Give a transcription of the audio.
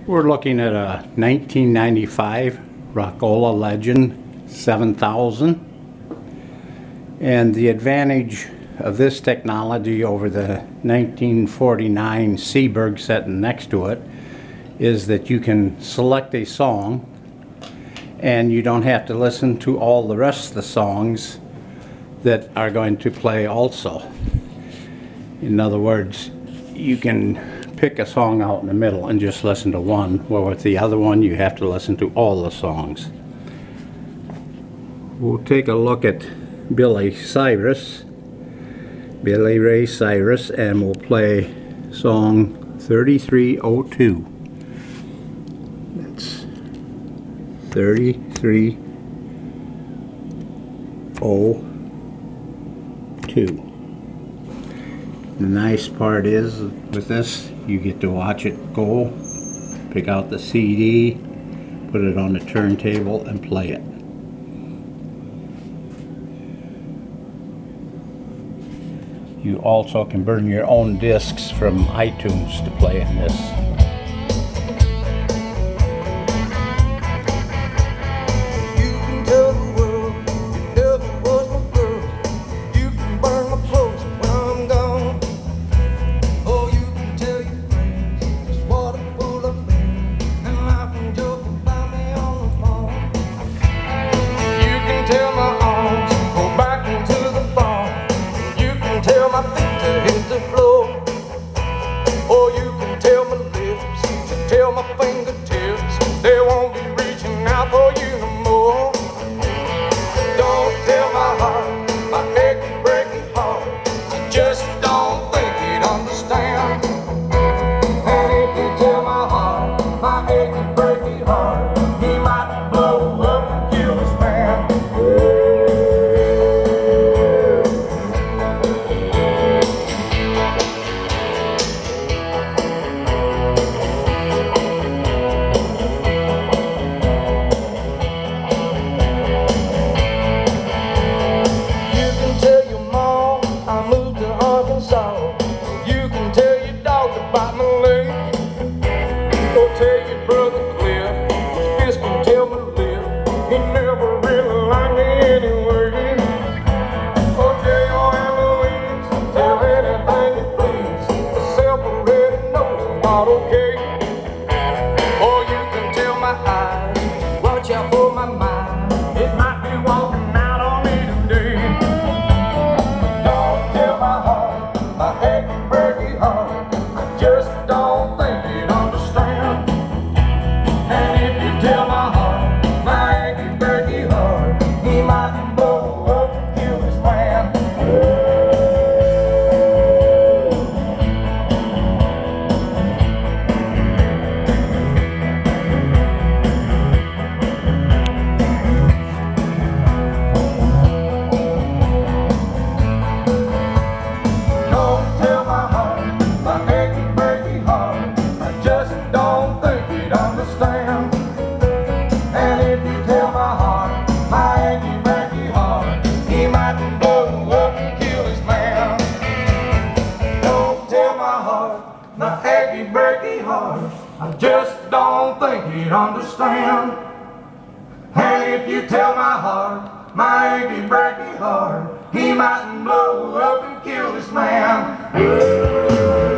We're looking at a 1995 Rockola Legend 7000, and the advantage of this technology over the 1949 Seeburg sitting next to it is that you can select a song and you don't have to listen to all the rest of the songs that are going to play also. In other words, you can pick a song out in the middle and just listen to one, where with the other one you have to listen to all the songs. We'll take a look at Billy Ray Cyrus, and we'll play song 3302. That's 3302. The nice part is with this, you get to watch it go, pick out the CD, put it on the turntable and play it. You also can burn your own discs from iTunes to play in this. Tell my fingertips they won't be reaching out for you no more. Don't tell my heart, my achy, breaky heart, I just don't think you'd understand. And if you tell my heart, my achy, breaky heart, he might blow up and kill this man. You can tell your dog about my leg, or tell your brother Cliff, his fist can tell my lip, he never really liked me anyway. Or tell your Aunt Louise, tell anything you please, myself already knows I'm not okay. Or you can tell my eyes, watch out for my mind, it might be walking out on me today. Don't tell my heart, my achy, breaky heart, I just don't think you'd understand. And if you tell my heart, my achy, breaky heart, he might blow up and kill this man. And if you tell my heart, my achy, breaky heart, he might blow up and kill this man. Don't tell my heart, my achy, breaky heart, I just don't think he'd understand. And if you tell my heart, my achy, breaky heart, he might blow up and kill this man.